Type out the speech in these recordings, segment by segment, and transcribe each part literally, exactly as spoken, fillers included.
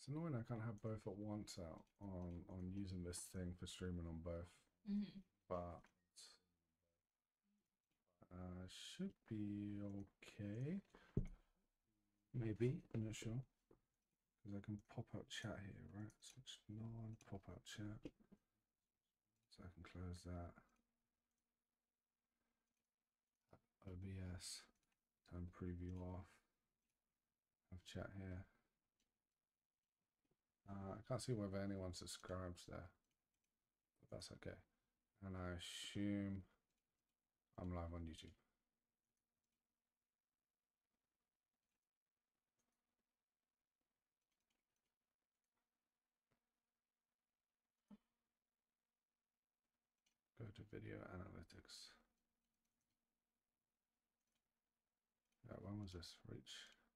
It's annoying I can't have both at once out on on using this thing for streaming on both, Mm-hmm. but uh, should be okay. Maybe I'm not sure because I can pop out chat here, right? Switch non pop out chat, so I can close that. O B S, turn preview off. Have chat here. Uh, I can't see whether anyone subscribes there, but that's okay. And I assume I'm live on YouTube. Go to video analytics. Yeah, when was this? Reach.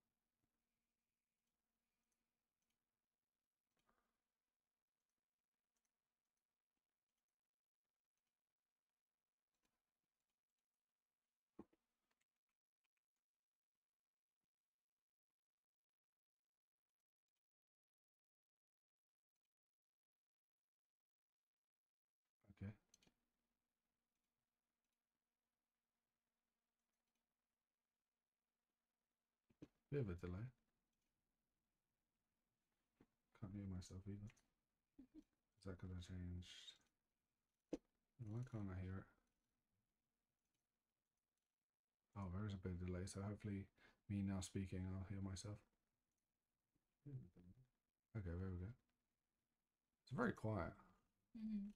Okay. Bit of a delay. Can't hear myself either. Is that because I changed? Why can't I hear it? Oh, there is a bit of delay, so hopefully me now speaking, I'll hear myself. Okay, there we go. It's very quiet. Mm-hmm.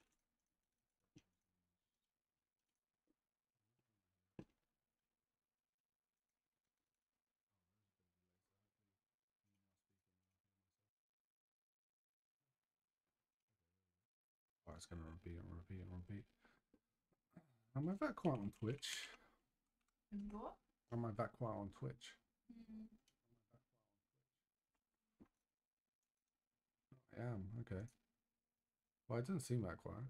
Oh, it's going to repeat and repeat and repeat. Am I that quiet on Twitch? What? Am I that quiet on Twitch? Mm-hmm. I am, okay. Well, it didn't seem that quiet.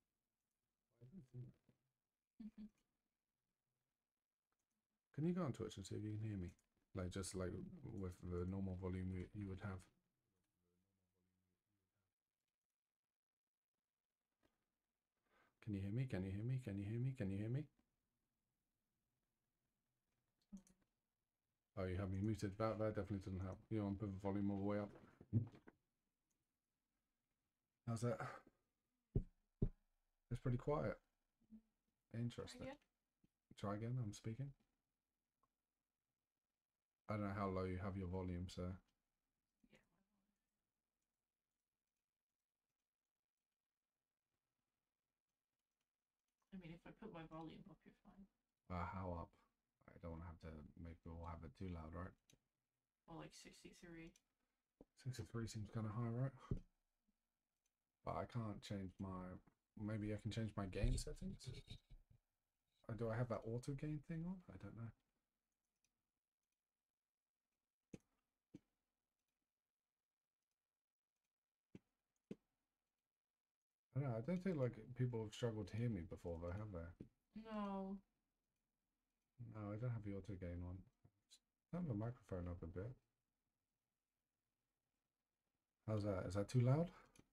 Mm-hmm. Can you go on Twitch and see if you can hear me? Like, just like with the normal volume you, you would have. Can you hear me? Can you hear me? Can you hear me? Can you hear me? Oh, you have me muted. That, that definitely doesn't help. You want to put the volume all the way up. How's that? It's pretty quiet. Interesting. Try again. Try again. I'm speaking. I don't know how low you have your volume, so. Yeah. I mean, if I put my volume up, you're fine. Uh, how up? I don't want to have to make people have it too loud, right? Well, like sixty-three. sixty-three seems kind of high, right? But I can't change my. Maybe I can change my gain settings. Or do I have that auto gain thing on? I don't know. I don't know. I don't think like people have struggled to hear me before, though, have they? No. No, I don't have the auto gain on. Turn the microphone up a bit. How's that? Is that too loud?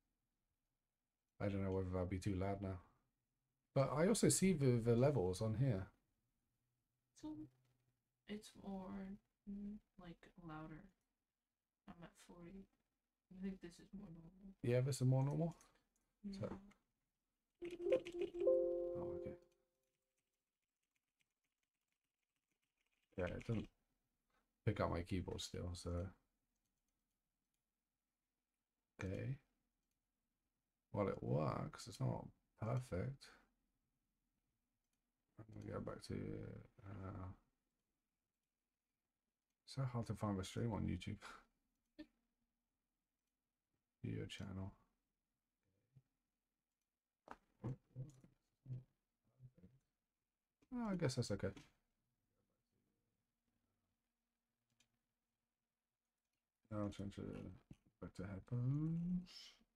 I don't know whether that'll be too loud now. But I also see the, the levels on here. So it's more mm, like louder. I'm at forty. I think this is more normal. Yeah, this is more normal. Yeah. So, oh, okay. Yeah, it doesn't pick up my keyboard still, so. Okay. Well, it works. It's not perfect. I'm gonna go back to. Uh, it's so hard to find a stream on YouTube. Video channel. Oh, I guess that's okay. Now I'll change it back to headphones.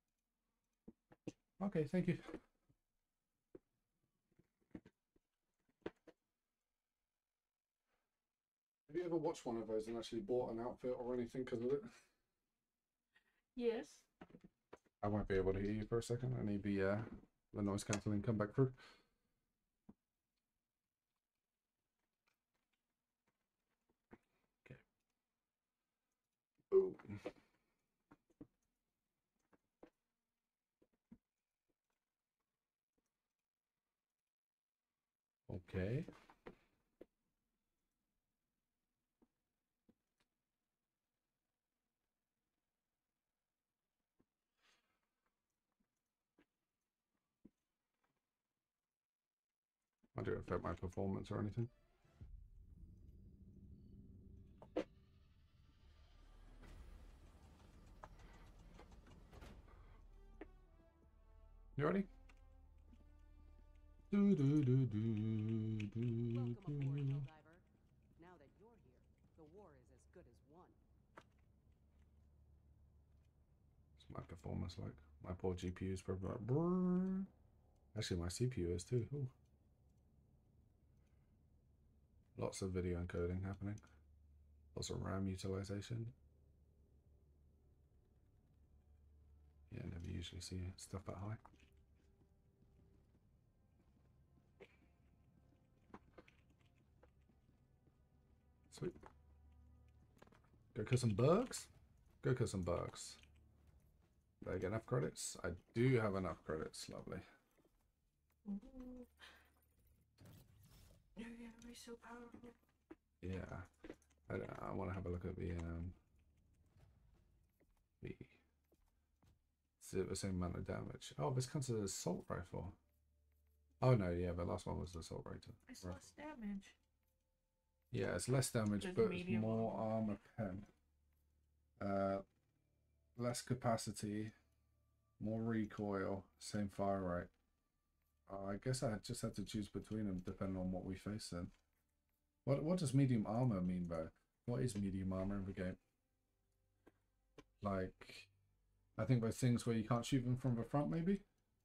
Okay, thank you. Have you ever watched one of those and actually bought an outfit or anything because of it? Yes. I won't be able to hear you for a second. I need the uh, the noise cancelling come back through. Okay. Ooh. Okay. I don't affect my performance or anything. You ready? Do, do, do, do, do, Welcome do. aboard, Helldiver. Now that you're here, the war is as good as won. What's my performance like? My poor G P U is probably like, brrr. Actually, my C P U is too. Ooh. Lots of video encoding happening. Lots of RAM utilization. Yeah, never usually see stuff that high. Sweet. Go kill some bugs? Go kill some bugs. Did I get enough credits? I do have enough credits. Lovely. Ooh. You're gonna be so powerful. Yeah. I, I want to have a look at the um the is it the same amount of damage? Oh, this counts as an assault rifle. Oh no, yeah, the last one was the assault rifle. It's less damage. Yeah, it's less damage, There's but it's medium more armor. armor pen. Uh, less capacity, more recoil, same fire rate. Uh, I guess I just had to choose between them depending on what we face then. What what does medium armor mean though? What is medium armor in the game? Like, I think those things where you can't shoot them from the front, maybe?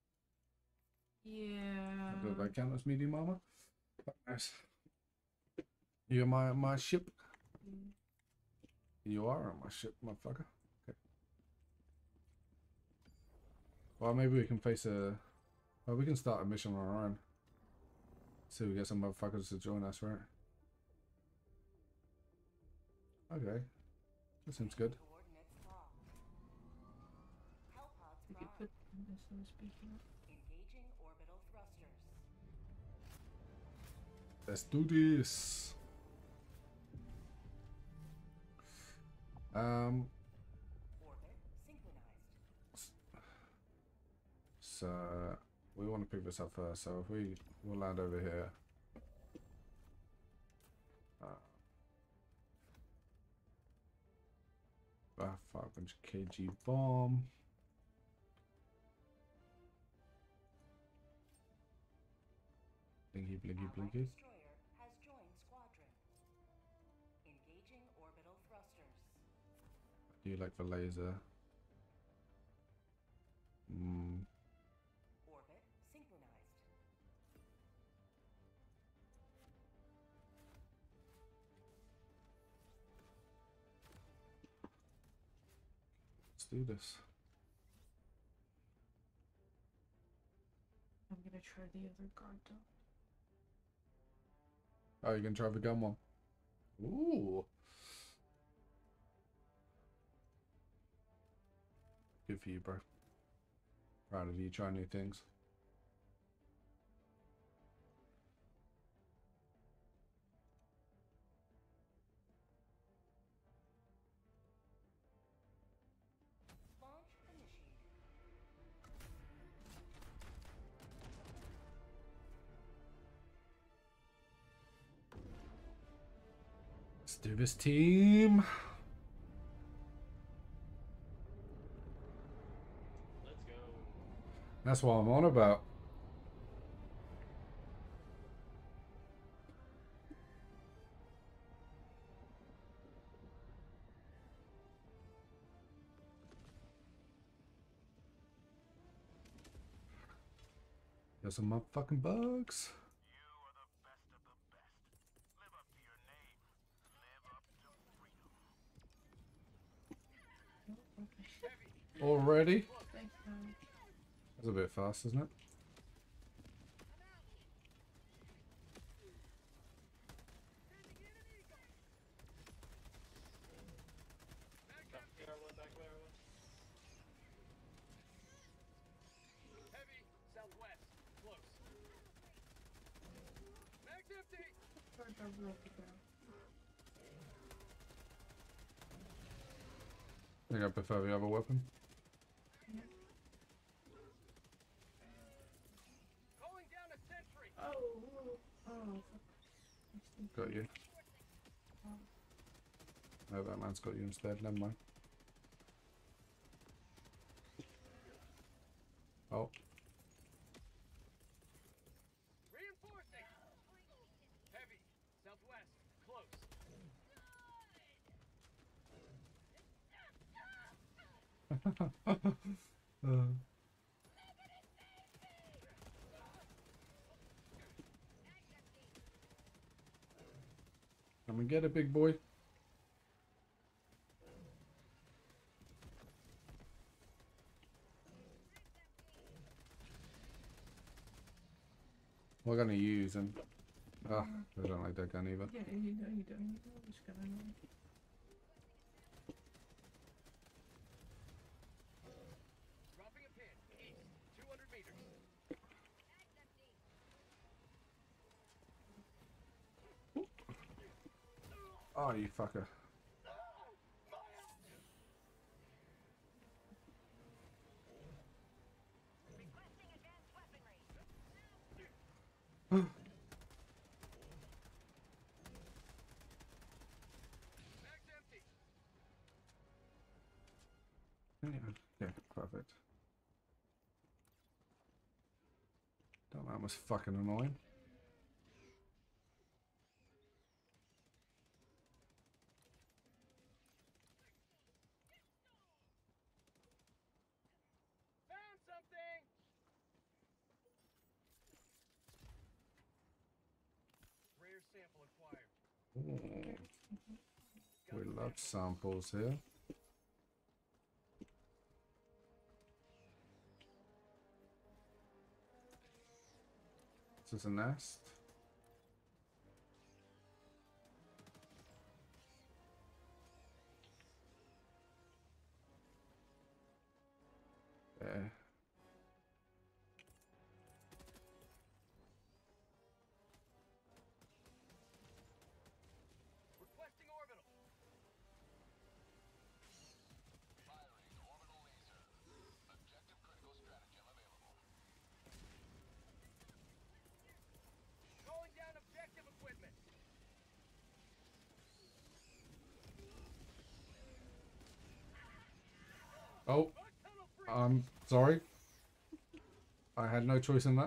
Yeah. Do they count as medium armor? Nice. You're my my ship. Mm. You are on my ship, motherfucker. Okay. Well, maybe we can face a. Well, we can start a mission on our own. See if we get some motherfuckers to join us, right? Okay. That seems good. We could put this in the speaking. Engaging orbital thrusters. Let's do this. Um. Orbit synchronized. So we want to pick this up first. So if we will land over here. Uh, five hundred kilogram bomb. Blinky, blinky, Allied blinky. destroyer has joined squadron. Engaging orbital thrusters. Do you like the laser? Mm. Orbit synchronized. Let's do this. I'm gonna try the other card though. Oh, you can try the gun one. Ooh. Good for you, bro. Proud of you trying new things. Launch initiated. Let's do this, team. Let's go. That's what I'm on about. There's some motherfucking bugs. You are the best of the best. Live up to your name. Live up to freedom. Oh, okay. Already? Thank God. That's a bit fast, isn't it? Heavy, southwest, close. Mag's empty. Where'd that rope go? I think I prefer the other weapon. Yeah. Calling down a sentry. Oh, oh, oh, fuck. Got you. No, that man's got you instead. Never mind. Oh, Reinforcing. Heavy, southwest, close. uh. Come and get it, big boy. We're gonna use him. Ah, I don't like that gun either. Yeah, you know, you don't. You know what's going on. Dropping a pin, east, two hundred meters. Oh, you fucker. Mag's empty. Yeah, perfect. That man was fucking annoying. Found something. Rare sample acquired. Ooh, we love samples here. Is this a nest? Yeah. Requesting orbital. Firing orbital laser. Objective critical stratagem available. Calling down objective equipment. Oh, Bug tunnel free. I'm sorry. I had no choice in that.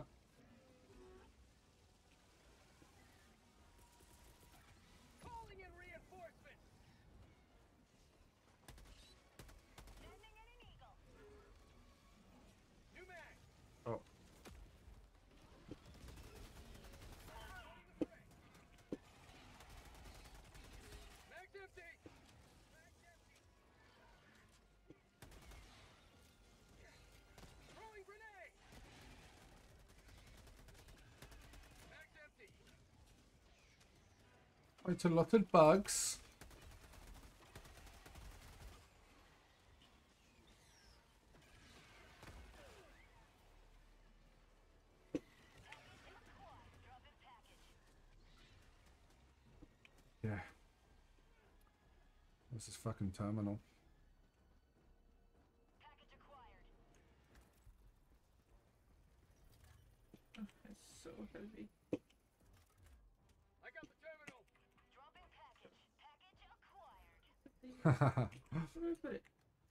Calling in reinforcements. Sending in an eagle. New mag. Oh, Mag's empty. Mag's empty. Throwing grenade. Mag's empty. quite a lot of bugs. Yeah. This is fucking terminal. Package acquired. Oh, it's so heavy. I got the terminal. Dropping package. Package acquired. Where do I put it?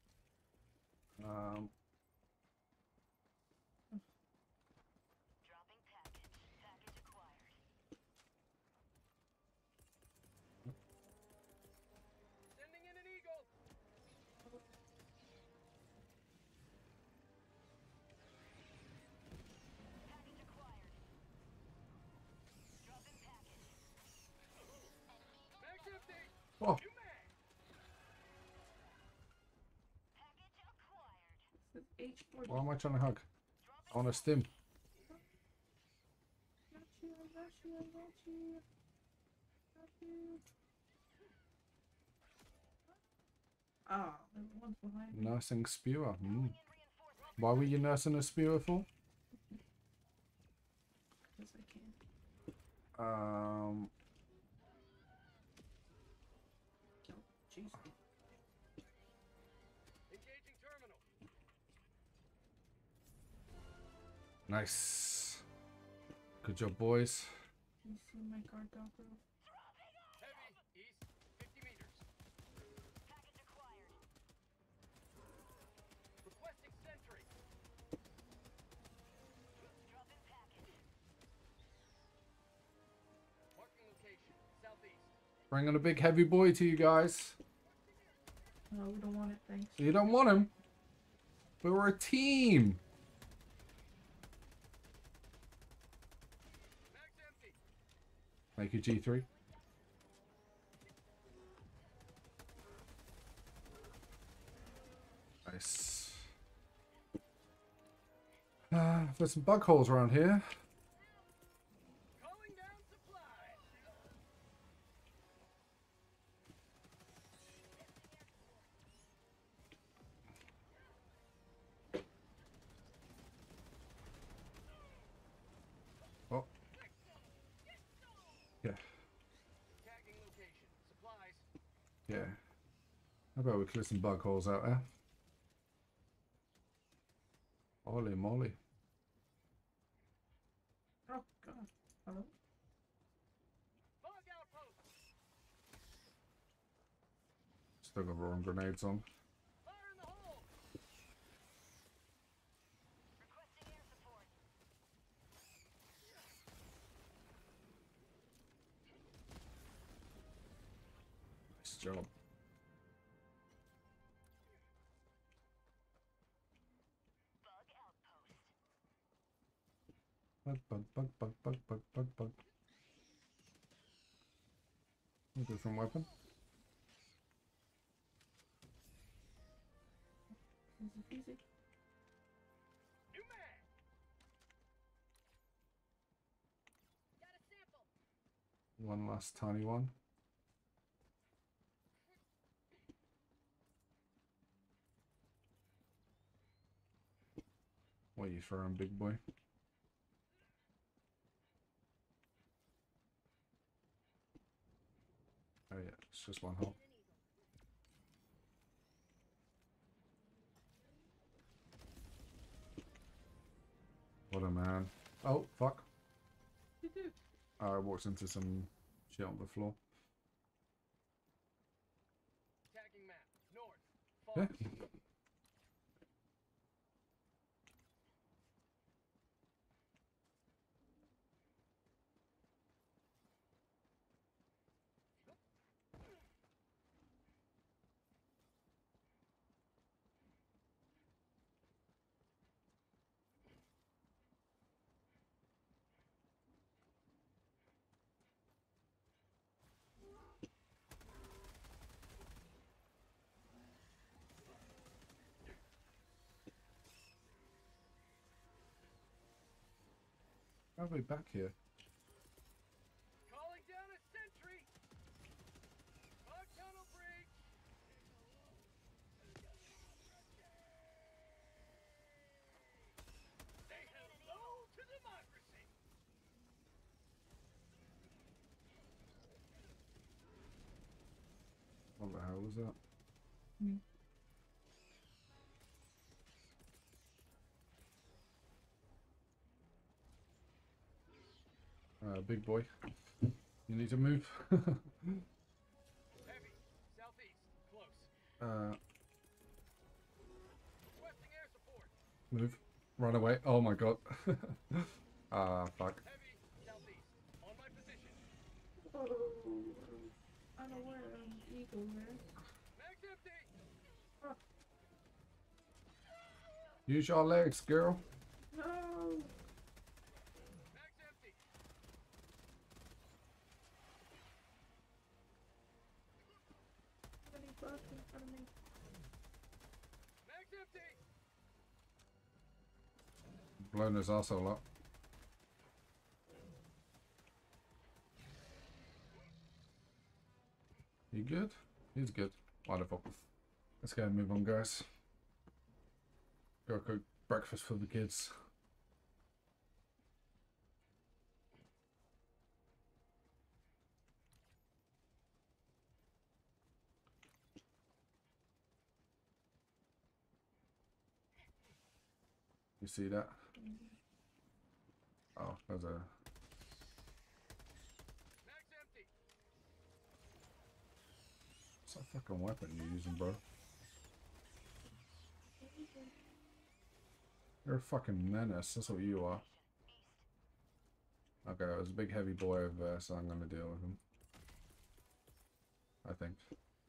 um, Dropping package. Package acquired. Sending in an eagle. Package acquired. Dropping package. Mag's empty. oh, New mag. Package acquired. forty. Why am I trying to hug? I want to stim. Got you, I got you, I got you. Got you. Ah, there were ones behind me. Nursing spewer. Mm. Why were you nursing a spewer for? Because I can. Um. Oh, jeez. Engaging terminal. Nice. Good job, boys. You see my card go through? Heavy, east, fifty meters. Package acquired. Requesting sentry. Drop in package. Marking location, southeast. Bringing a big heavy boy to you guys. No, we don't want it, thanks. You don't want him. But we're a team. Mag's empty. Thank you, G three. Nice. Uh, there's some bug holes around here. Calling down supplies. Oh. Yeah. Tagging location, supplies. Yeah. How about we clear some bug holes out there? Holy moly. Oh, God. Hello? Fog outpost. Still got wrong grenades on. Fire in the hole. Requesting air support. Nice job. Bug outpost. Bug, bug, bug, bug, bug, bug, bug, bug. A different weapon. Easy peasy. New mag. Got a sample. One last tiny one. What are you throwing, big boy? Oh yeah, it's just one hole. What a man. Oh, fuck. You do. I walked into some shit on the floor. Tagging map, north. Yeah. Fog. How are we back here? Calling down a sentry. Fog tunnel breach. Say hello to democracy. What the hell was that? Me. Uh, big boy. You need to move. Heavy, southeast, close. uh, Requesting air support. move. Run away. Oh my god. Ah, fuck. Heavy, southeast, on my position. Oh, unaware of eagle there. Mag's empty. Use your legs, girl. No! Mag's empty. Any bug in front of me? Mag's empty. blown his arsehole up. You good? He's good. Wonderful. Let's go and move on, guys. Gotta cook breakfast for the kids. You see that? Oh, there's a... What's that fucking weapon you're using, bro? You're a fucking menace, that's what you are. Okay, there's a big heavy boy over there, so I'm gonna deal with him. I think.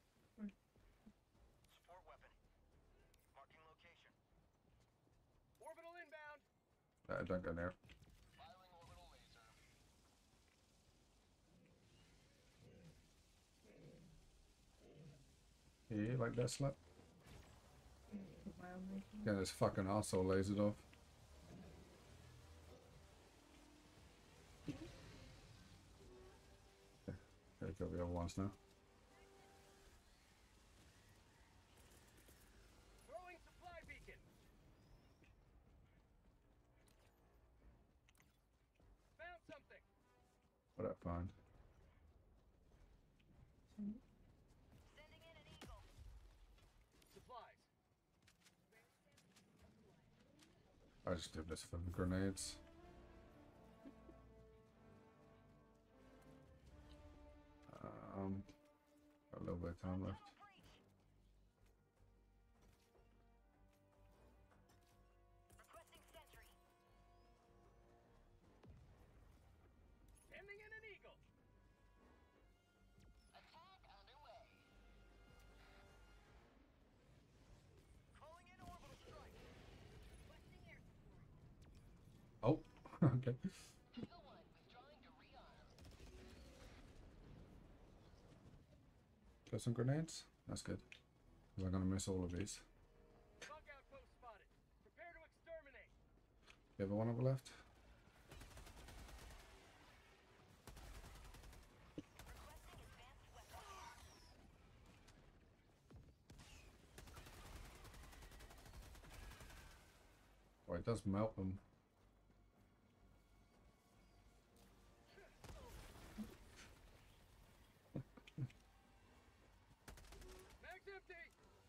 Support weapon. Marking location. Orbital inbound. Uh, don't go near. Firing orbital laser. Yeah, you like that slap? Mildly. Get his fucking arsehole lasered off. Okay, got the other ones now. Throwing supply beacon. Found something. What I find? Sending in an eagle. Supplies. I just did this for the grenades. Um, got a little bit of time left. Requesting sentry. Sending in an eagle. Attack underway. Calling in orbital strike. Requesting air support. Oh, okay. Eagle one withdrawing to rearm. Got some grenades? That's good. Because I'm gonna miss all of these. Bug outpost spotted. Prepare to exterminate. You have one of left? Requesting advanced weapons. Oh, it does melt them. Mag's empty.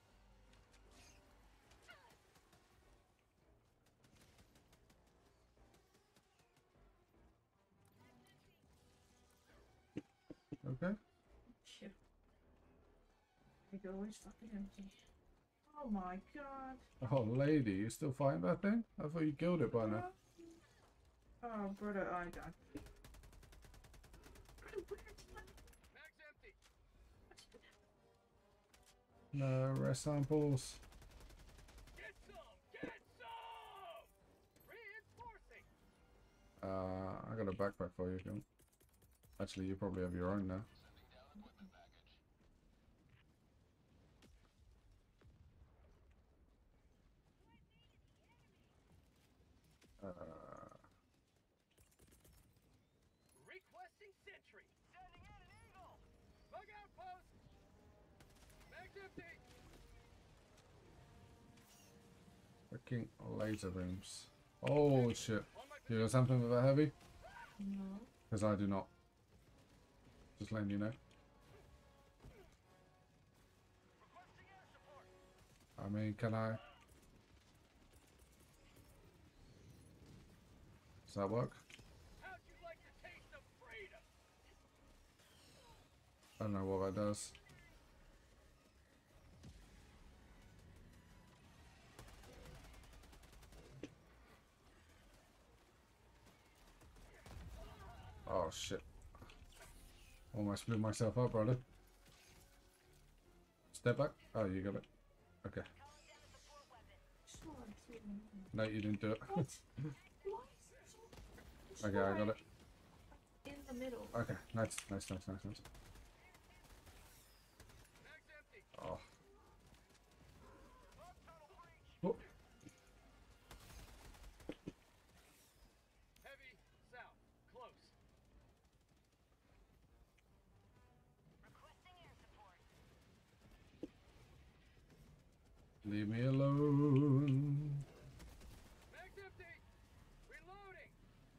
Okay. Shit. I go always fucking empty. Oh my god. Oh, lady, you still fighting that thing? I thought you killed it by now. Oh, brother, I died. Mag's empty. No, rest samples. Get some. Get some. Reinforcing. Uh, I got a backpack for you if you want. Actually, you probably have your own now. Uh, Requesting sentry. Sending in an eagle. Bug outpost. Mag's empty. freaking laser beams. Oh shit. Do you know something with a heavy? No. Because I do not. Just letting you know. Requesting air support. I mean, can I? Does that work? How'd you like the taste of freedom? I don't know what that does. Oh shit. Almost blew myself up, brother. Step back. Oh, you got it. Okay. Sure, sure. No, you didn't do it. What? Why is it so Okay, I got it. in the middle? Okay, nice, nice, nice, nice, nice. Mag's empty. Oh. Bug tunnel breach. Oh. Leave me alone. Mag's empty! Reloading!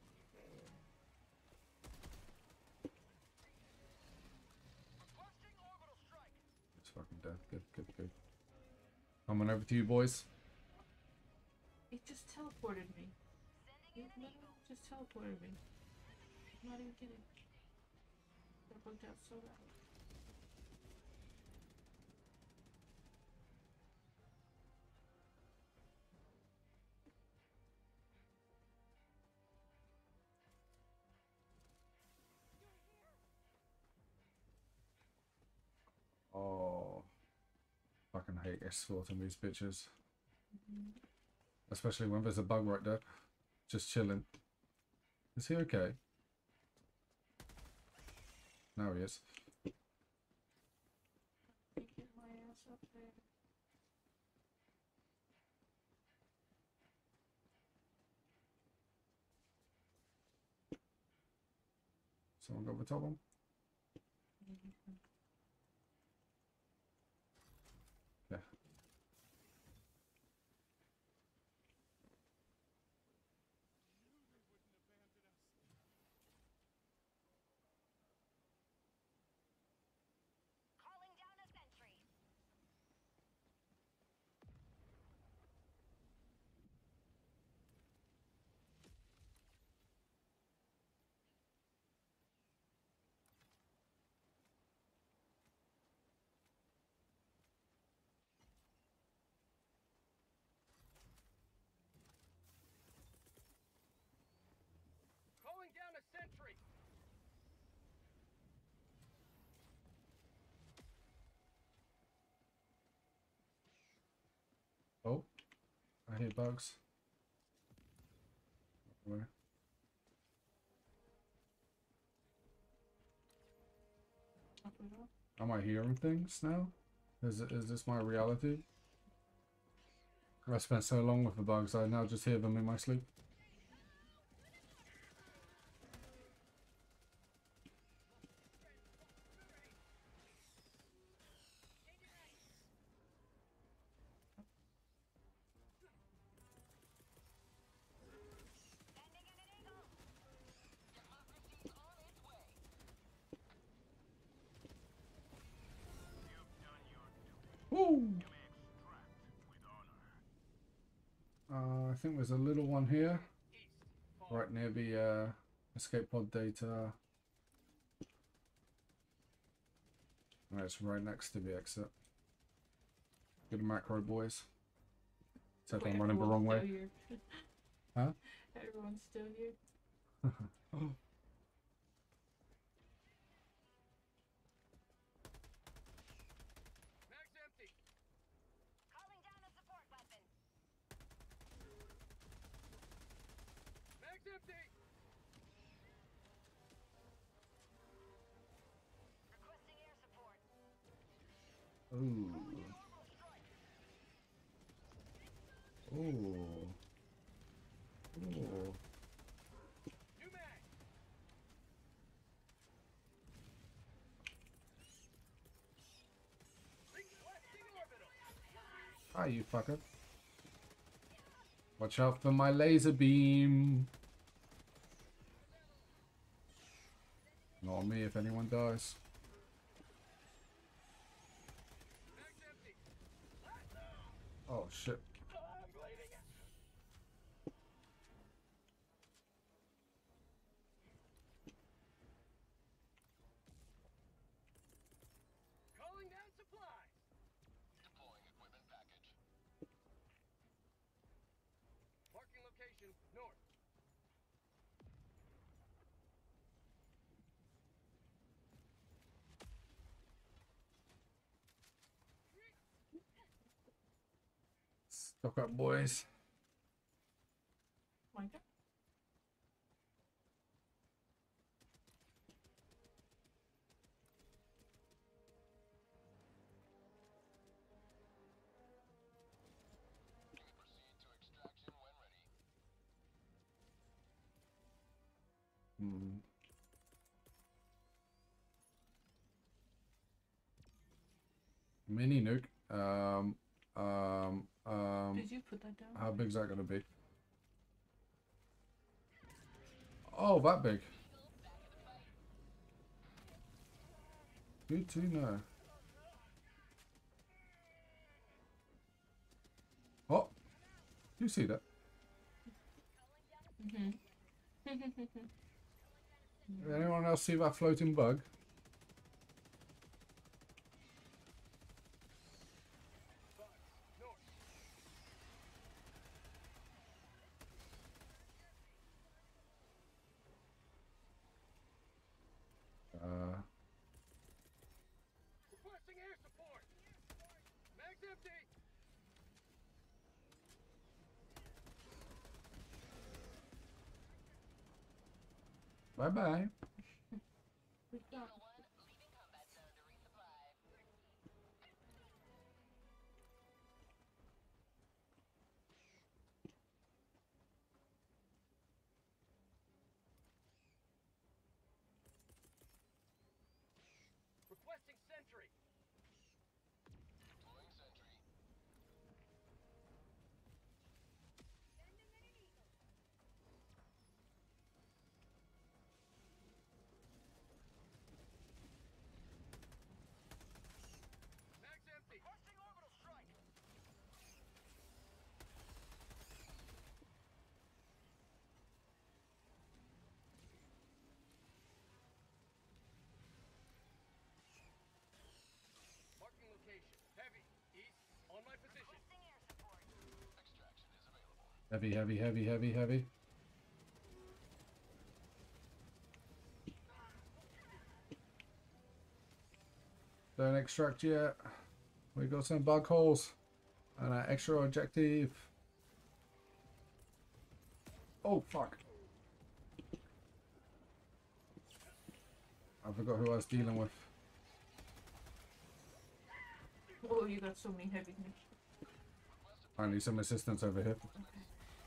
Requesting orbital strike! It's fucking dead. Good, good, good. Coming over to you, boys. It just teleported me. It literally just teleported me. I'm not even kidding. That bugged out so bad. Oh, fucking hate escorting these bitches. Especially when there's a bug right there. Just chilling. Is he okay? Now he is. Get my ass up there. Someone got the top one? Yeah. Calling down a sentry. Calling down a sentry. Oh, I hear bugs. Where? Up we go. Am I hearing things now? Is it, is this my reality? I spent so long with the bugs, I now just hear them in my sleep. Standing at an angle. Your harvest is on its way. You've done your duty. Woo! You may extract with honor. Uh, I think there's a little one here, East. Far. right near the uh, escape pod data. Oh, it's right next to the exit. Good macro, boys. Except Wait, I'm running the everyone's wrong still way. Here. Huh? Everyone's still here. Oh. Mag's empty. Calling down a support weapon. Mag's empty. Requesting air support. Ooh. Orbital strike. Ooh. Ooh. New mag. Requesting orbital. Hi, you fucker. Watch out for my laser beam. Not on me if anyone dies. Mag's empty. Oh shit. I'm bleeding. Calling down supplies. Deploying equipment package. Marking location north. Stock up, boys. My God. Proceed to extraction when ready. Hmm. Mini nuke. Um, Um, um, Did you put that down? how big is that going to be? Oh, that big. Good to know. Oh, you see that? Mm-hmm. Anyone else see that floating bug? Uh, Requesting air support. Mag's empty. bye bye. We got Requesting sentry. Mag's empty. Requesting orbital strike. Marking location. Heavy. East. On my position. Heavy, heavy, heavy, heavy, heavy. Don't extract yet. We got some bug holes and an extra objective. Oh fuck! I forgot who I was dealing with. Oh, you got so many heavy things. I need some assistance over here. Okay.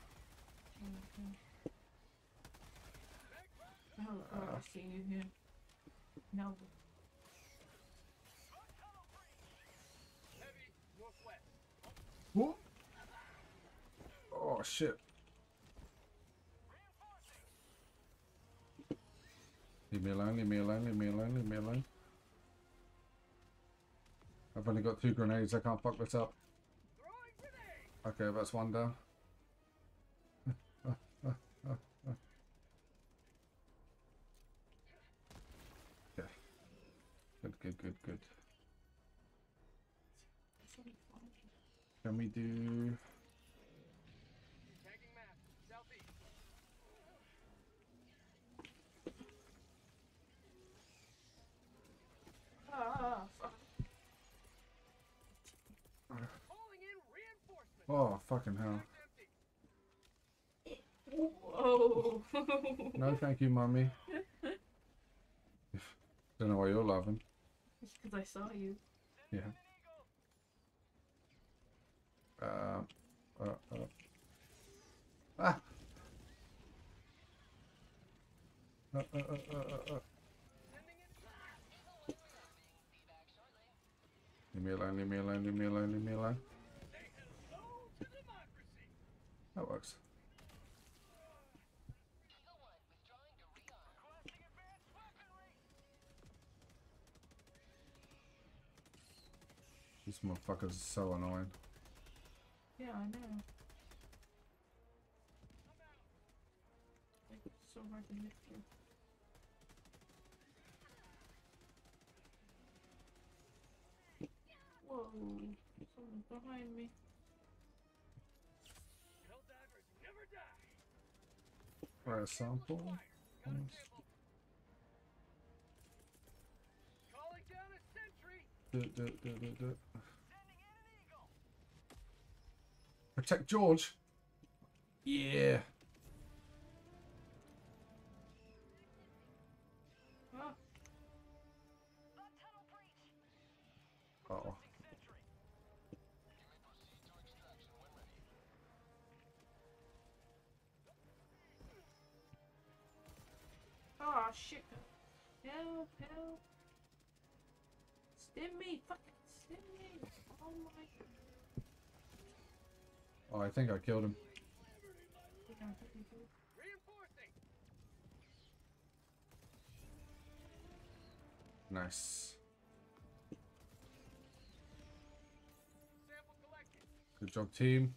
Oh, oh, I see you here. No. Heavy. Northwest. Whoa. Oh shit! Leave me alone, leave me alone, leave me alone, leave me alone. I've only got two grenades, I can't fuck this up. Throwing grenade. Okay, that's one down. Okay. Good, good, good, good. Can we do... Tagging map. Southeast. Ah, fuck. Calling in reinforcements. Oh, fucking hell. Mag's empty. Whoa. No, thank you, mummy. Don't know why you're laughing. It's because I saw you. Yeah. Uh, uh, uh. Ah! Uh, uh, uh, uh, uh, uh. Sending in. Leave me alone, leave me alone, leave me alone, leave me alone. Say hello to democracy. That works. Requesting advanced weaponry. These motherfuckers are so annoying. Yeah, I know. Like, it's so hard to hit through. Whoa. Someone's behind me. Helldivers never die. Right, a sample. Got a Almost. sample. Calling down a sentry. Do, it, do, it, do, it, do, it, do. it. Sending in an eagle. Protect George. Yeah. Ah, The tunnel breach. Uh oh. Sentry. oh shit. Help, help. Stim me. Fucking stim me. Oh my. Oh, I think I killed him. We don't think we do. Reinforcing. Nice. Sample collected. Good job, team.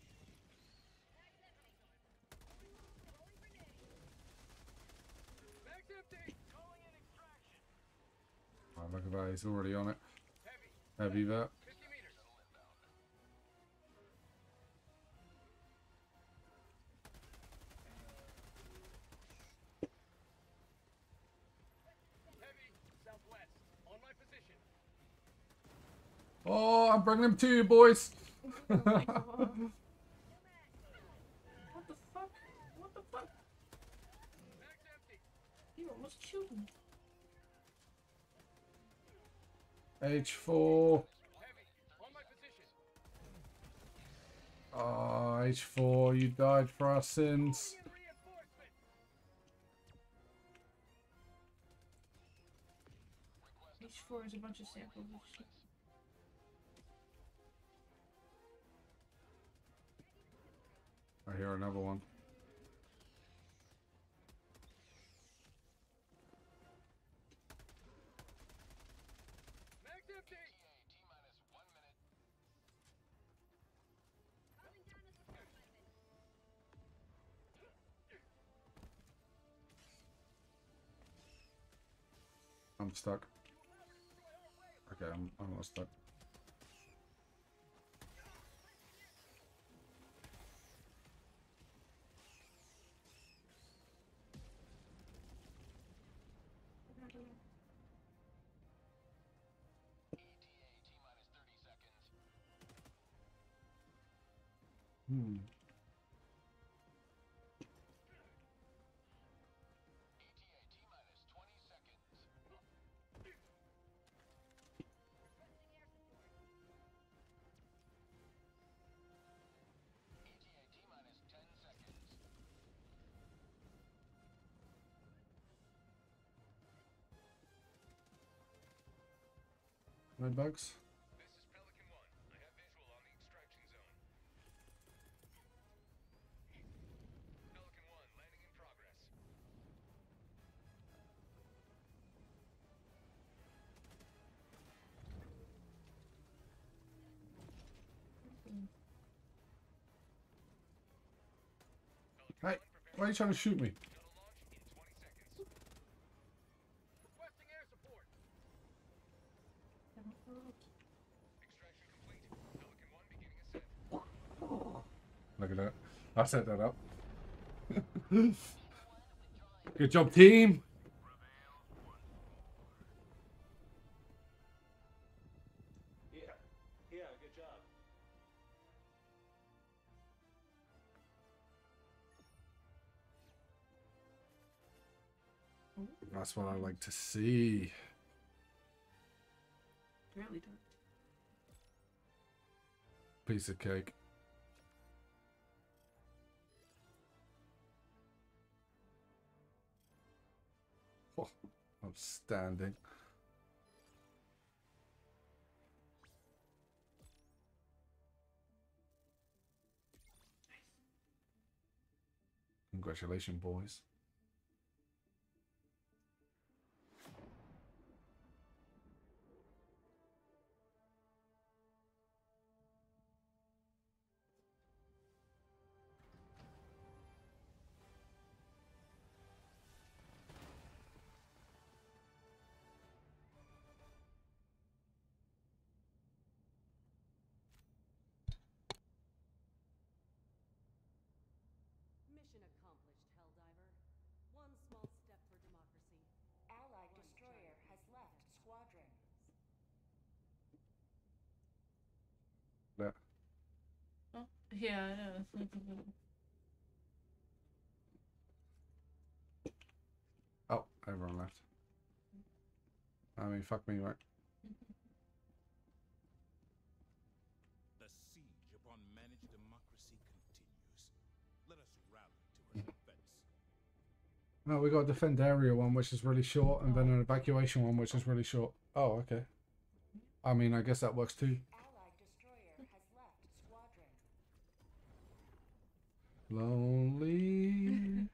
Bag's empty. Calling in extraction. Oh, look at that. He's already on it. Heavy. Heavy that. fifty meters. Heavy. Southwest. On my position. Oh, I'm bringing him to you, boys. Oh my God. What the fuck? What the fuck? Bag's empty. You almost killed me. H four. Heavy. On my position. Oh, H four, you died for our sins. Calling in reinforcement. H four is a bunch of samples of shit. I hear another one. Bag's empty. I'm stuck. Okay, I'm, I'm not stuck. Hmm. No bugs? This is Pelican one. I have visual on the extraction zone. Pelican one, landing in progress. Hey, why are you trying to shoot me? Shuttle launch in twenty seconds. Requesting air support. Extraction complete. Pelican one beginning ascent. Look at that. I set that up. Good job, team. Yeah, yeah, good job. That's what I like to see. Really don't. Piece of cake. Oh, outstanding. Congratulations, boys. Mission accomplished, Helldiver. One small step for democracy. Allied destroyer has left squadron. Yeah. Oh, yeah, I know. Oh, everyone left. I mean, fuck me, right? The siege upon managed democracy continues. Let us rally to her defense. No, we got a defend area one, which is really short, and then an evacuation one, which is really short. Oh, okay. I mean, I guess that works too. Allied destroyer has left squadron. Lonely.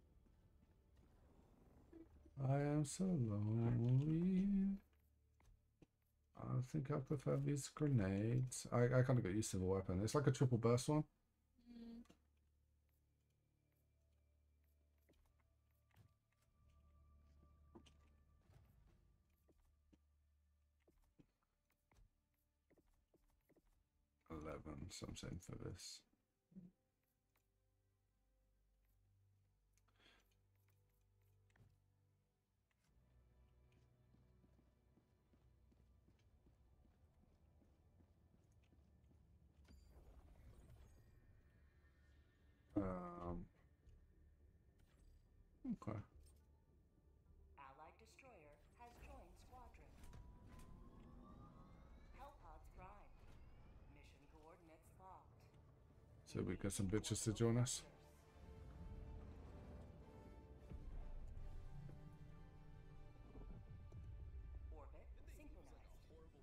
I am so lonely. I think I prefer these grenades. I, I kind of got used to the weapon. It's like a triple burst one. Mm. eleven, something for this. Um, okay. Allied destroyer has joined squadron. Hellpods primed. Mission coordinates locked. So we got some bitches to join us. Orbit synchronized.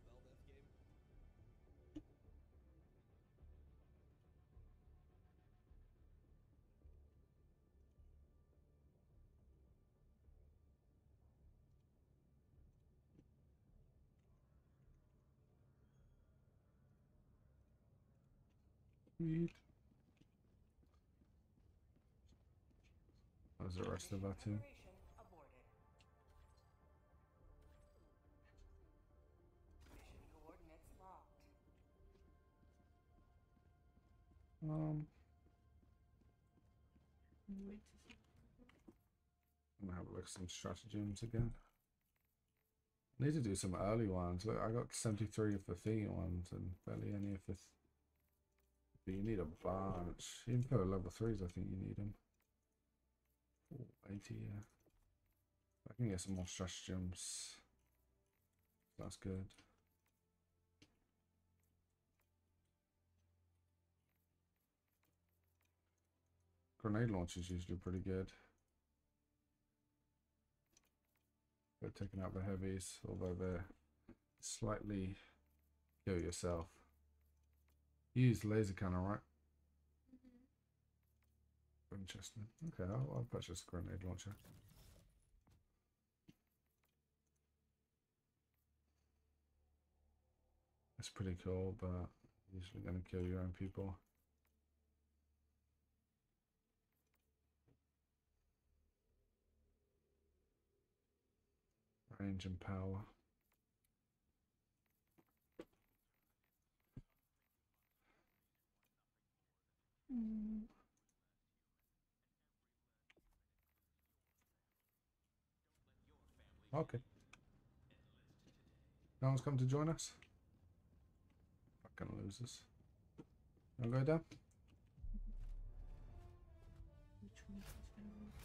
Sweet. How's the rest of our team? Operation aborted. Mission coordinates locked. Um, Wait to see. I'm gonna have a look at some stratagems again. Need to do some early ones. Look, I got seventy-three of the theme ones and barely any of the. Th but you need a bunch. Even for level threes, I think you need them. Ooh, eighty, yeah. I can get some more stratagems. That's good. Grenade launch is usually pretty good. They're taking out the heavies, although they're slightly kill yourself. You use laser cannon, right? Mm-hmm. Interesting. Okay, I'll, I'll purchase a grenade launcher. It's pretty cool, but usually going to kill your own people. Range and power. Mm. Okay. No one's come to join us? Fucking losers. I'll go down. Which one is this gonna be?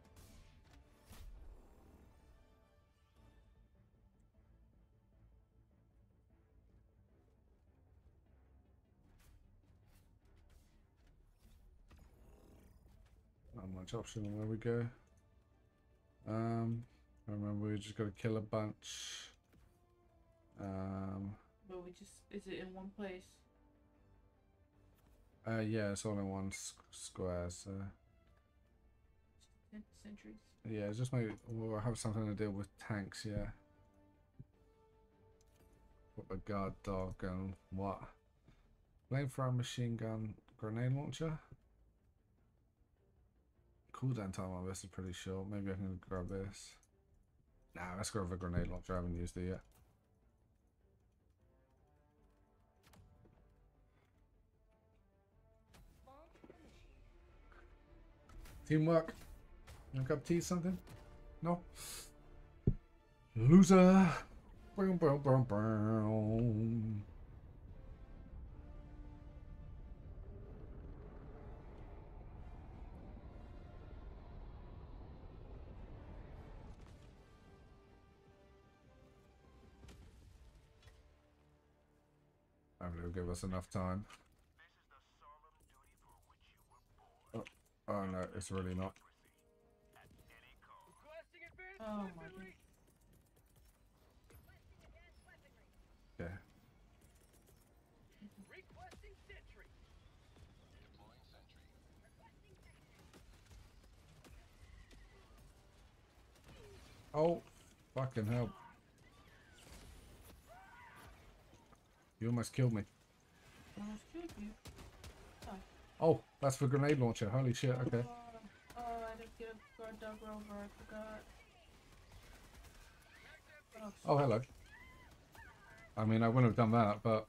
Not much option on where we go. Um, I remember we just got to kill a bunch. Um, But we just, is it in one place? uh, yeah, it's all in one squ square. So Cent Centuries? yeah, it's just maybe we'll have something to deal with tanks. Yeah. What the guard dog and what? Flamethrower, machine gun, grenade launcher. Cooldown time on this is pretty short. Maybe I can grab this. Nah, let's grab the grenade launcher. I haven't used it yet. Launch initiated. Teamwork. You want a cup of tea, something? No? Loser. Boom, boom, boom, boom. Hopefully it'll give us enough time. Oh, oh no, it's really not. Oh my god. Yeah. Requesting sentry. Deploying sentry. Requesting Oh, fucking hell. You almost killed me. Almost killed you. Oh. Oh, that's the grenade launcher. Holy shit, okay. Oh, oh, I didn't get a guard dog rover. I forgot. Oh, Oh, hello. I mean, I wouldn't have done that, but...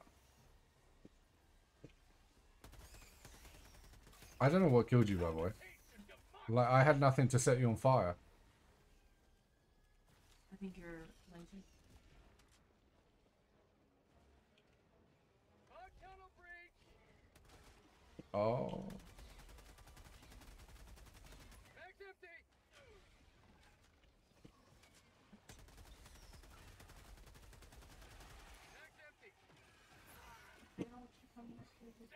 I don't know what killed you, by the way. Like, I had nothing to set you on fire. I think you're lazy. Oh. They don't keep coming up with it.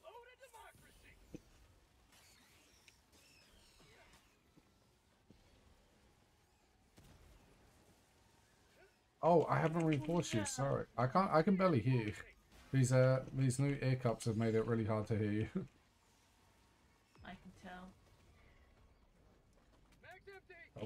Oh, I haven't reinforced you. Sorry, I can't. I can barely hear you. These uh, these new ear cups have made it really hard to hear you. I can tell. Oh.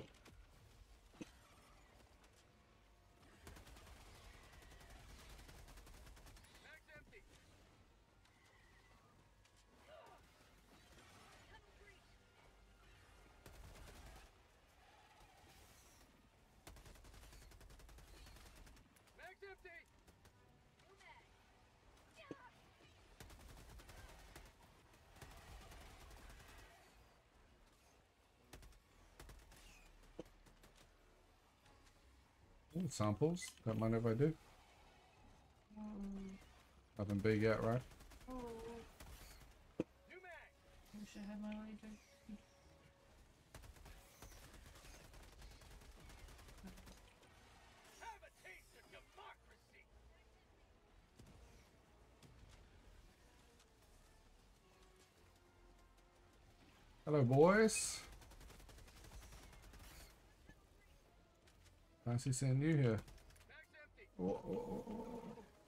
Ooh, samples. Don't mind if I do. Oh, Nothing big yet, right? oh. I wish I had my laser. Hello, boys. Fancy seeing you here. Oh, oh, oh, oh.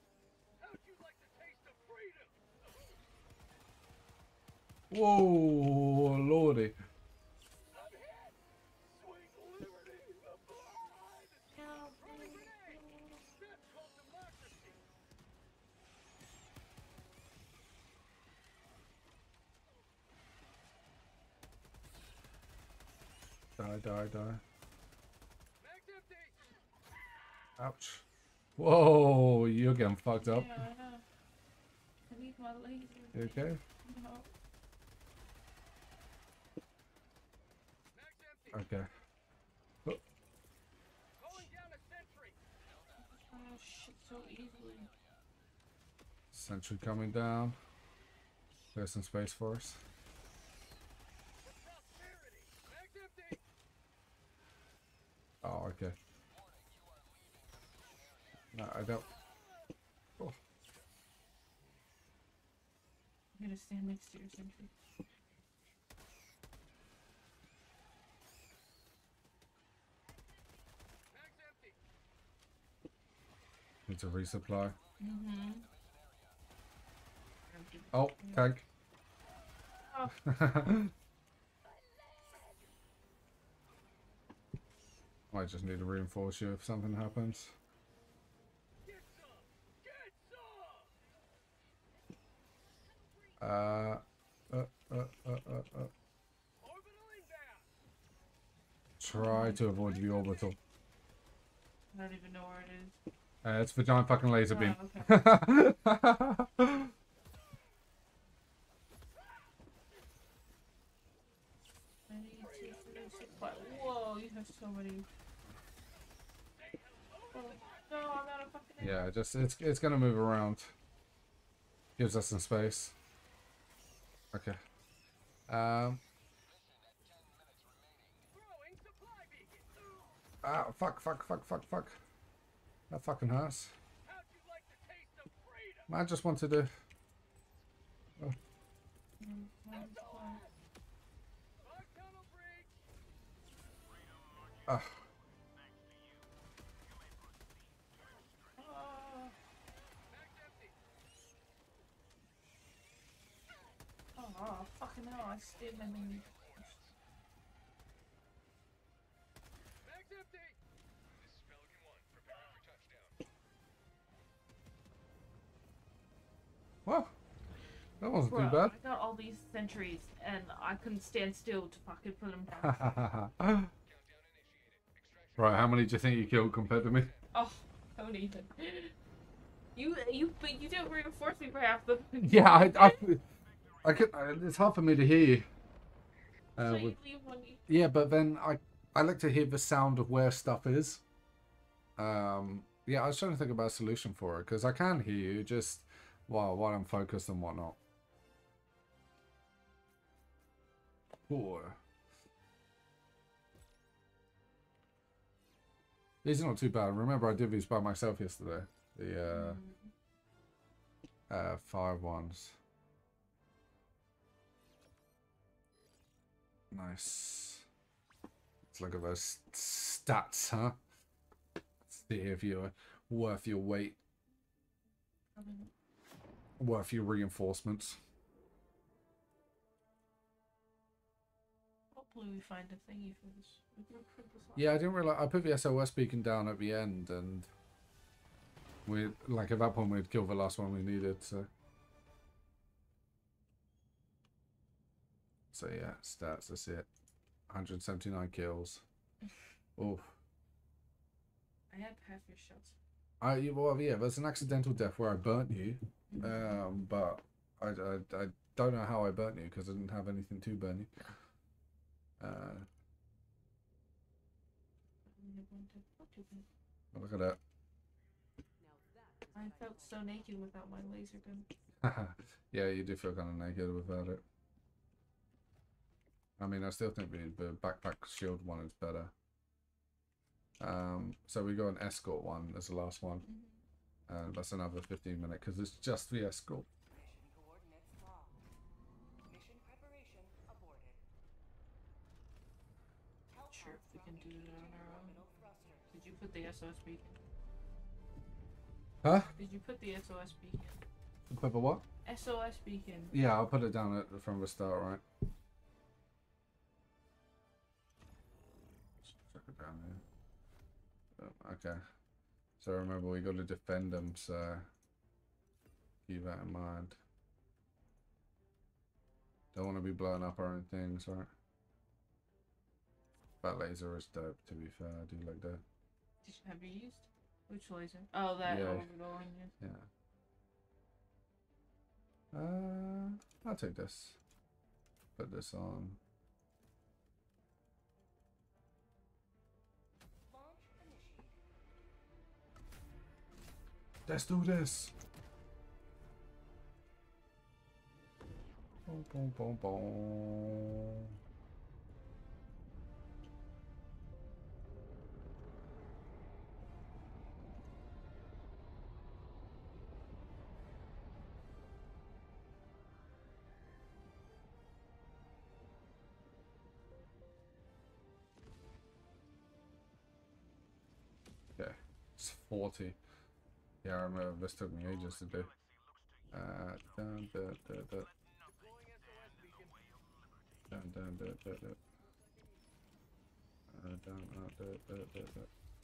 Whoa, lordy. Help me. Die, die, die. Ouch. Whoa, you're getting fucked up. Yeah, I know. I need my laser. You okay? No. Okay. Oh, Oh shit, so easily. sentry coming down. There's some space for us. Oh, okay. No, I don't. Oh. I'm gonna stand next to your sentry. Need to resupply. Mm-hmm. Oh, tank. Oh. I just need to reinforce you if something happens. Uh, uh, uh, uh, uh, uh. Try to avoid the orbital. I don't even know where it is. Uh, it's the giant fucking laser beam. Oh, okay. I need to resupply. Whoa, you have so many. Oh, no, I'm out of fucking ammo. Yeah, just it's it's gonna move around. Gives us some space. Okay. Um. Ah, fuck, fuck, fuck, fuck, fuck. That fucking hurts. I just wanted to. Oh. Mm, I'm fine. Ah. Ah. Oh, fucking hell, I stabbed my mini. Well, that wasn't Bro, too bad. I got all these sentries and I couldn't stand still to fucking put them down. Right, how many do you think you killed compared to me? Oh, don't even. You, you, but you didn't reinforce me for half the. Yeah, I, I, I could. I, it's hard for me to hear you. Uh, So you with, leave when you. yeah, but then I, I like to hear the sound of where stuff is. Um, yeah, I was trying to think about a solution for it because I can hear you just while while I'm focused and whatnot. Four. These are not too bad. Remember, I did these by myself yesterday. The uh, Mm. uh, five ones. Nice. Let's look at those stats, huh? See if you're worth your weight, I mean, worth your reinforcements. hopefully we find a thingy for this. We can recruit this one. Yeah, I didn't realize. I put the S O S beacon down at the end, and we like at that point we'd killed the last one we needed. So, so yeah, stats. That's it. one hundred seventy-nine kills. Oh, I had half your shots. I well yeah. There's an accidental death where I burnt you, um, but I, I I don't know how I burnt you because I didn't have anything to burn you. Uh, look at that. I felt so naked without my laser gun. Yeah, you do feel kind of naked without it. I mean, I still think the, the backpack shield one is better. Um, so we got an escort one as the last one. Mm-hmm. And that's another fifteen minute because it's just the escort. Mission coordinates locked. Mission preparation aborted. Sure, if we can do it on our own. Orbital thrusters. Did you put the S O S beacon? Huh? Did you put the S O S beacon? Pepper what? S O S beacon. Yeah, I'll put it down at, from the start, right? Chuck it down there. Oh, okay. So remember, we got to defend them, so keep that in mind. Don't want to be blowing up our own things, right? That laser is dope, to be fair. I do like that. Did you have you used? Which laser? Oh, that Yeah. orbital one. Yeah. Yeah. Uh, I'll take this. Put this on. Launch initiated. Let's do this. Boom, boom, boom, boom. Okay, it's forty. Yeah, I remember this took me ages to do. Uh, dun, dun, dun, dun. Dun, dun, dun, dun, dun. Uh, dun, uh, dun, dun, dun, dun.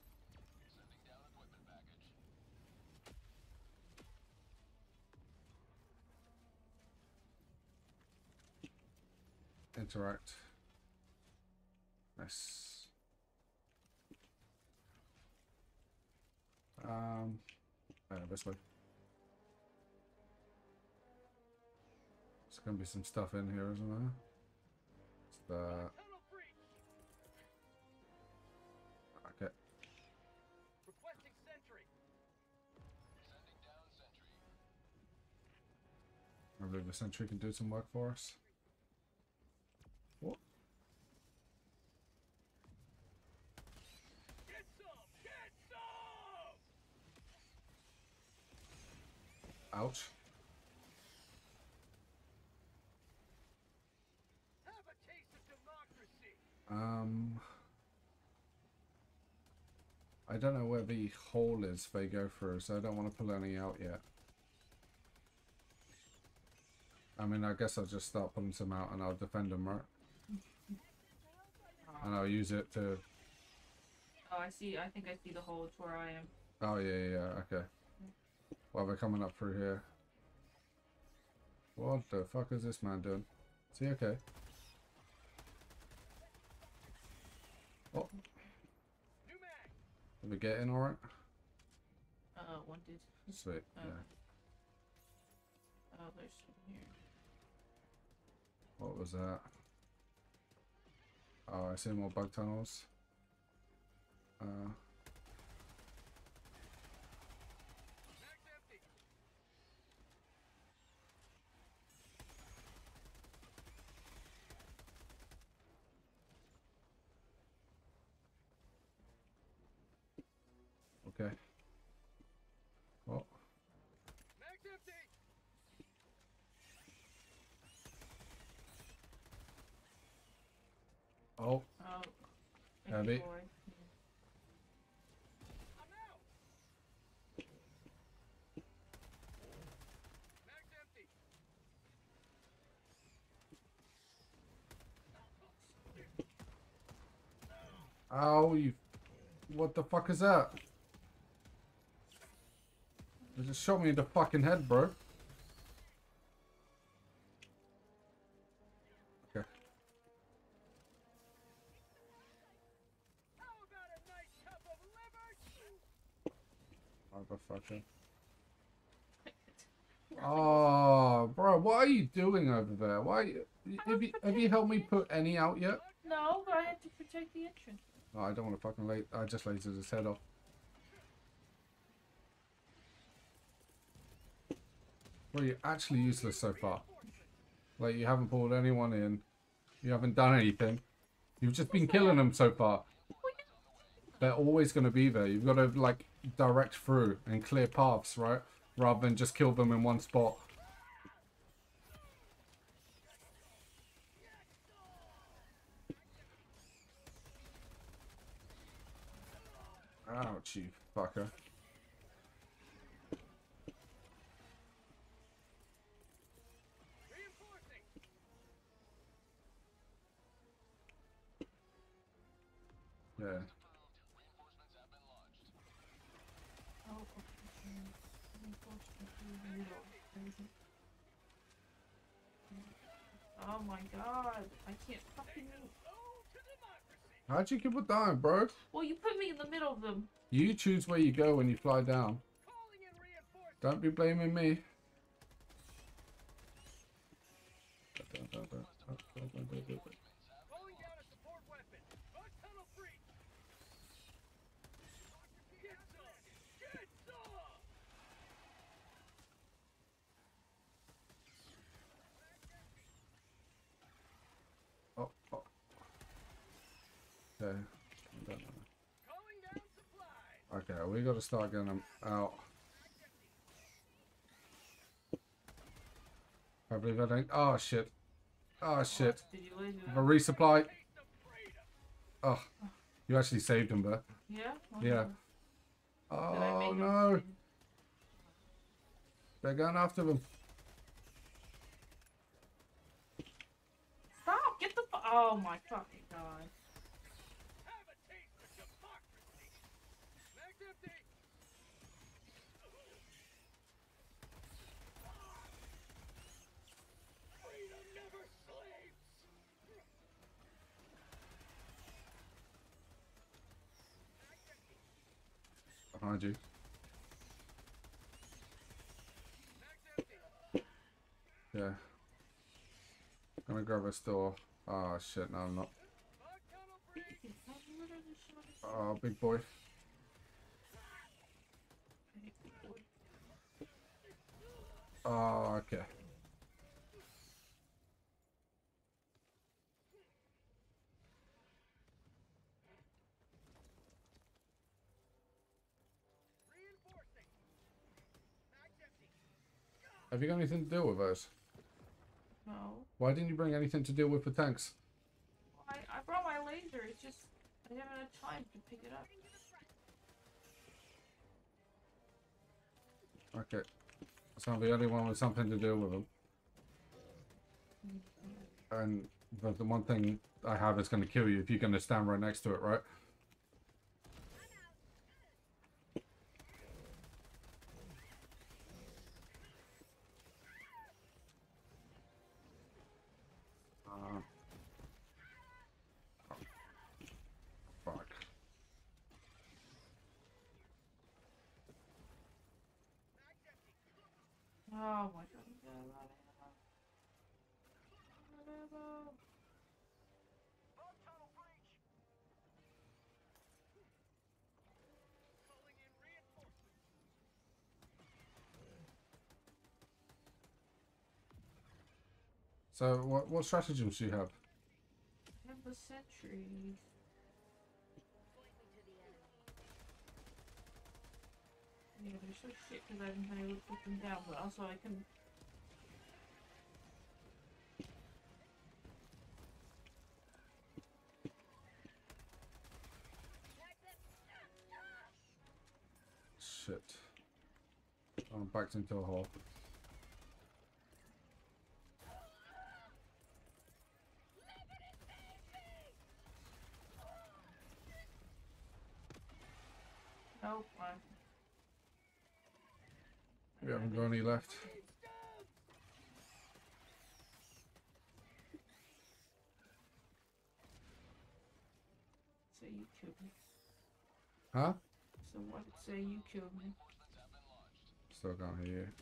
Interact. Nice. Um, uh, this way. There's gonna be some stuff in here, isn't there? It's the okay. Requesting sentry. I believe the sentry can do some work for us. What? Get some! Get some! Ouch. Have a taste of democracy. Um, I don't know where the hole is they go through, so I don't want to pull any out yet. I mean, I guess I'll just start pulling some out and I'll defend them, right? And I'll use it to... Oh, I see. I think I see the hole. It's where I am. Oh, yeah, yeah, yeah, okay. Well, they're coming up through here. What the fuck is this man doing? Is he okay? Oh. Did we get in alright? Uh, one did. Sweet, Oh. yeah. Oh, there's some here. What was that? Oh, I see more bug tunnels. Uh. Okay. Oh. Oh, Oh. Heavy. Boy. ow, you. What the fuck is that? They just shot me in the fucking head, bro. Okay. Motherfucker. Oh, bro, what are you doing over there? Why? Have you, have you helped me put any out yet? No, but I had to protect the entrance. Oh, I don't want to fucking lay. I just lasered his head off. Well, you're actually useless so far. Like, you haven't pulled anyone in. You haven't done anything. You've just been killing them so far. They're always going to be there. You've got to, like, direct through and clear paths, right? Rather than just kill them in one spot. Ouch, you fucker. Yeah. Oh, okay. Oh my god, I can't fucking move. How'd you keep it down, bro? Well, you put me in the middle of them. You choose where you go when you fly down. Don't be blaming me. Oh, oh. Okay. Okay, we got to start getting them out. I believe I don't. Oh shit. Oh shit. Did you lose A resupply. Oh, you actually saved him there. Yeah? Oh, Yeah. no. Did I Oh make him no. win? They're going after them. Stop! Get the fu- Oh my fucking god. Behind you. Yeah. Gonna grab a store. Oh shit, no I'm not. Oh, big boy. Oh, okay. Have you got anything to deal with those? No. Why didn't you bring anything to deal with the tanks? I, I brought my laser, it's just I haven't had time to pick it up. Okay. So I'm the only one with something to do with them. And the, the one thing I have is going to kill you if you're going to stand right next to it, right? Oh my god. I'm gonna run out. Whatever. Bug tunnel breach. Calling in reinforcements. So what what stratagems do you have? I have the sentries. Point me to the enemy. Yeah, they're so shit because I haven't been able to put them down, but also I can. Shit. I'm backed into a hole. Oh, fine. We haven't got any left. Say you killed me. Huh? So what? Say you killed me. Still can't hear you.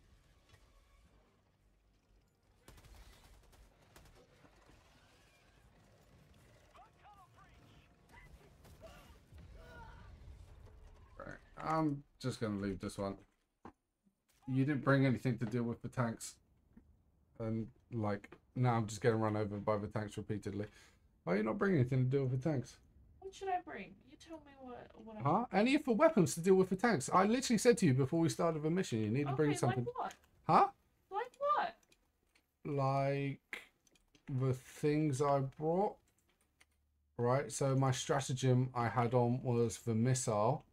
Right. I'm just gonna leave this one. You didn't bring anything to deal with the tanks. And like now I'm just getting run over by the tanks repeatedly. Why are you not bringing anything to deal with the tanks? What should I bring? You tell me what. what I Huh? Any of the weapons to deal with the tanks? I literally said to you before we started the mission, you need to bring Okay, something. like what? Huh? Like what? Like the things I brought. Right, so my stratagem I had on was the missile.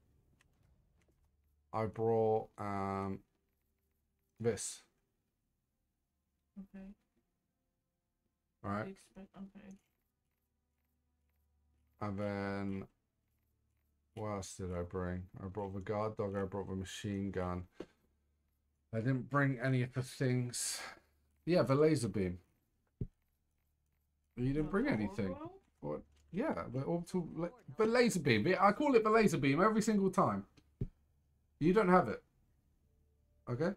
I brought um this. Okay. Right. Expect, okay. And then what else did I bring? I brought the guard dog, I brought the machine gun. I didn't bring any of the things. Yeah, the laser beam. You didn't The bring power anything. roll? What? Yeah, the orbital, la the laser beam. I call it the laser beam every single time. You don't have it. Okay?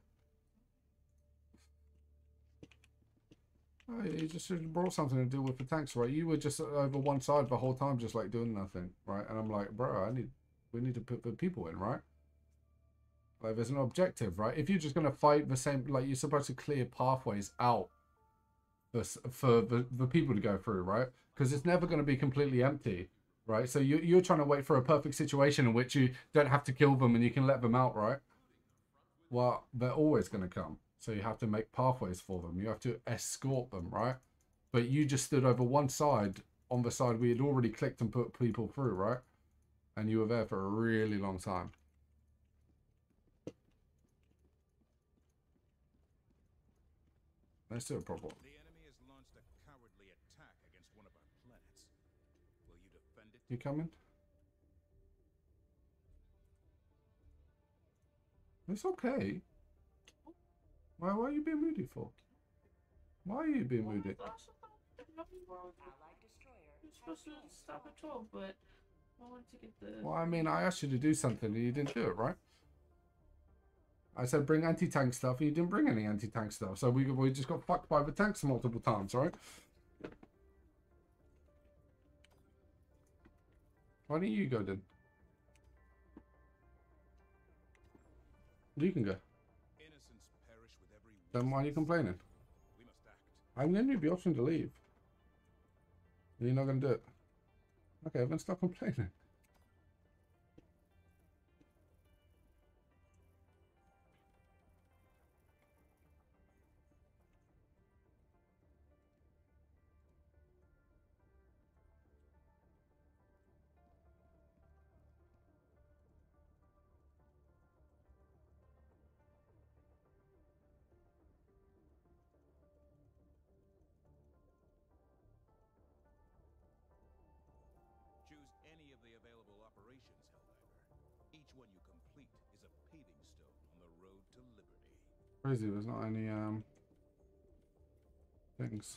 Oh, you just should have brought something to deal with the tanks, right? You were just over one side the whole time, just like doing nothing, right? And I'm like, bro, I need, we need to put the people in, right? Like, there's an objective, right? If you're just gonna fight the same, like, you're supposed to clear pathways out for for the, the people to go through, right? Because it's never going to be completely empty, right? So you you're trying to wait for a perfect situation in which you don't have to kill them and you can let them out, right? Well, they're always going to come. So you have to make pathways for them. You have to escort them, right? But you just stood over one side, on the side we had already clicked and put people through, right? And you were there for a really long time. That's still a problem. The enemy has launched a cowardly attack against one of our planets. Will you defend it? You coming? It's okay. Why, why are you being moody for? Why are you being moody? Well, that's nothing wrong with it. Allied destroyer. You're supposed to stop at twelve, but I wanted to get the. Well, I mean, I asked you to do something and you didn't do it, right? I said bring anti-tank stuff and you didn't bring any anti-tank stuff. So we, we just got fucked by the tanks multiple times, right? Why don't you go then? You can go. Innocents perish with every Then why are you complaining? We must act. I'm giving you the option to leave. You're not going to do it. Okay, then stop complaining. Choose any of the available operations, Helldiver. Each one you complete is a paving stone on the road to liberty. Crazy, there's not any um things.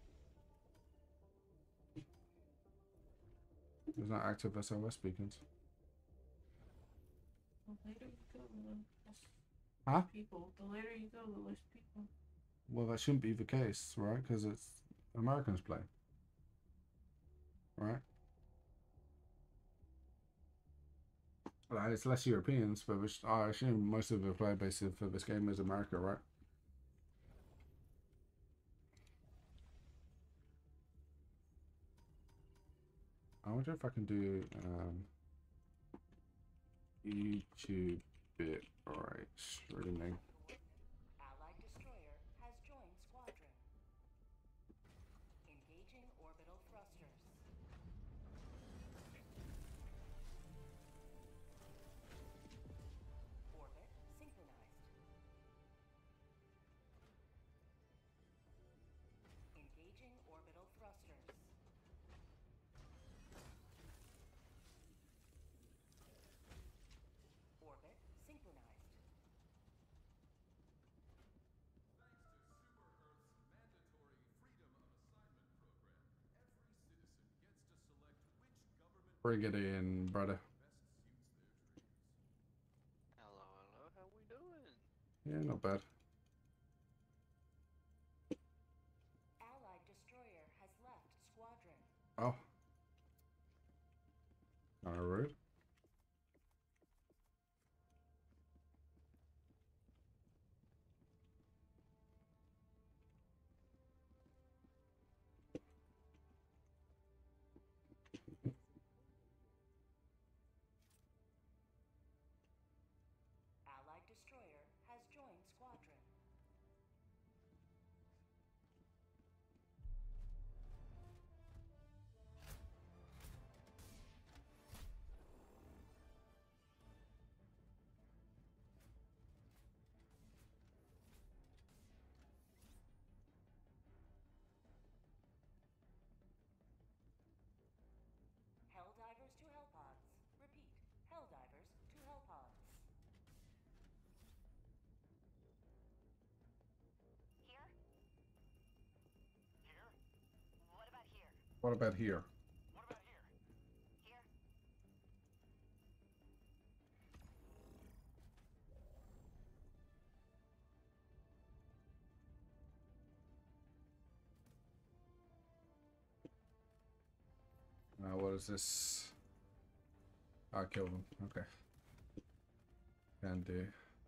There's not active S O S beacons. Well, later we go. uh, that's- Huh? People. The later you go, the less people. Well, that shouldn't be the case, right? Because it's Americans play, right? Like, it's less Europeans, but which I assume most of the player base for this game is America, right? I wonder if I can do um, YouTube bit right streaming. Allied destroyer has joined squadron. Engaging orbital thrusters. Orbit synchronized. Engaging orbital thrusters. Orbit synchronized. Bring it in, brother. Hello, hello, how we doing? Yeah, not bad. Allied destroyer has left squadron. Oh. Kind of rude. Allied destroyer has joined squadron. Helldivers to Hellpods. Repeat. Helldivers to Hellpods. Here? Here? What about here? What about here? What about here? Here? Uh, what is this? I killed him. Okay. Can do.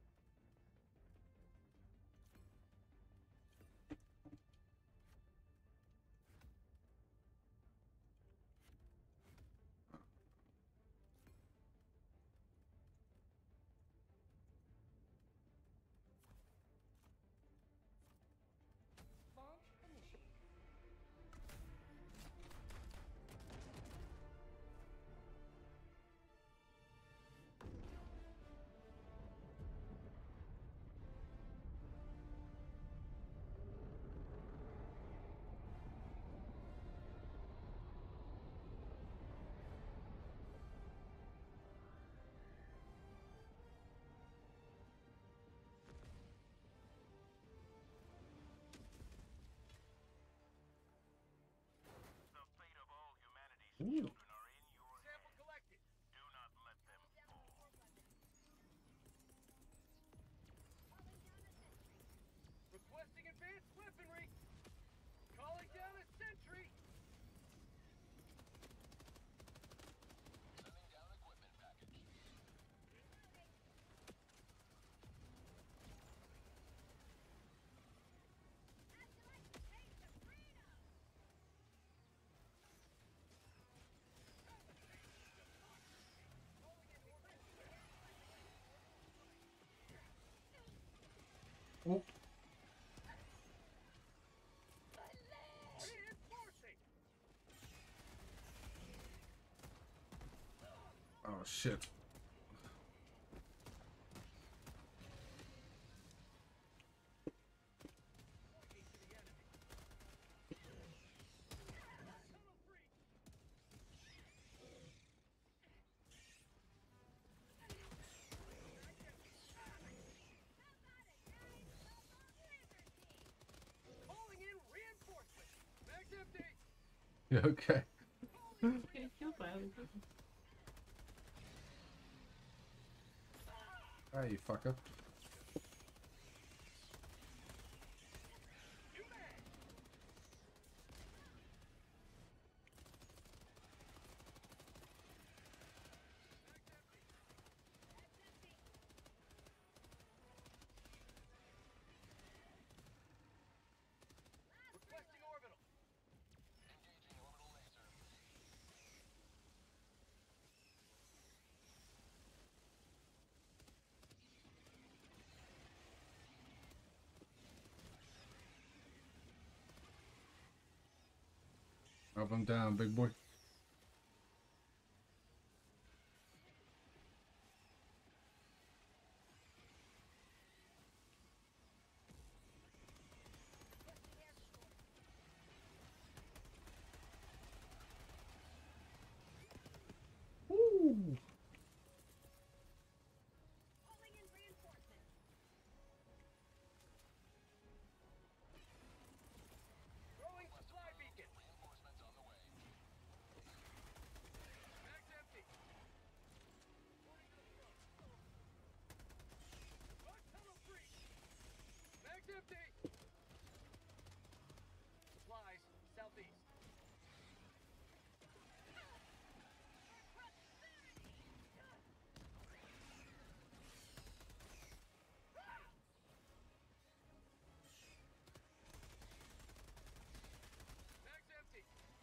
Launch initiated. The fate of all humanity's Ooh. children are in your Sample collected. Do not let them fall. Requesting advanced weaponry. Calling down a sentry. Sending down equipment package. Oh. Reinforcing. Oh shit. Calling in reinforcements. Mag's empty. You okay? Getting killed by other people. Ah, you fucker. Up and down, big boy. Ooh. Calling in reinforcements. Throwing supply beacon. Reinforcements on the way. Mag's empty. Moving to the front. Guard tunnel breach. Mag's empty. Supplies southeast. Mag's empty.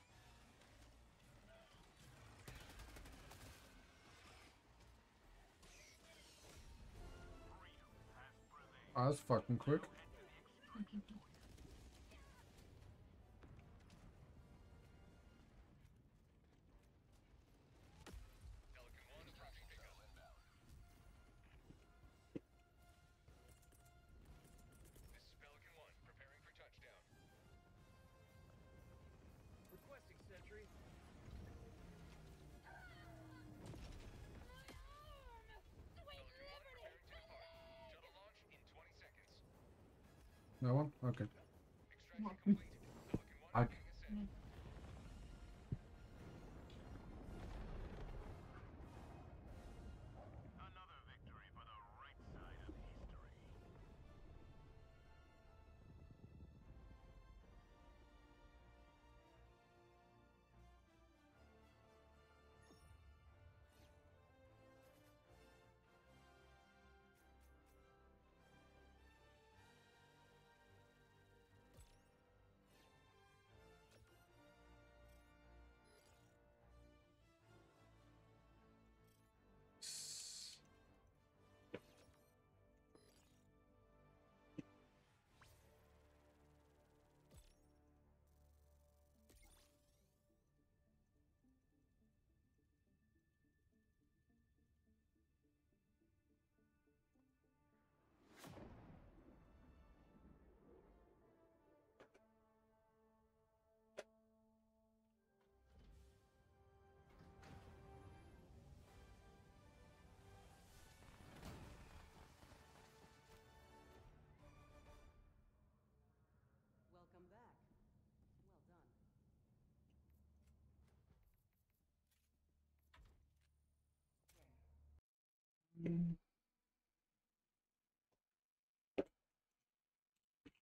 Oh, that's fucking quick. Pelican one approaching pickup. This is Pelican one, preparing for touchdown. Requesting sentry. Sweet liberty! Shuttle launch in twenty seconds. No one? Okay. Extraction complete. Pelican one I- being ascended.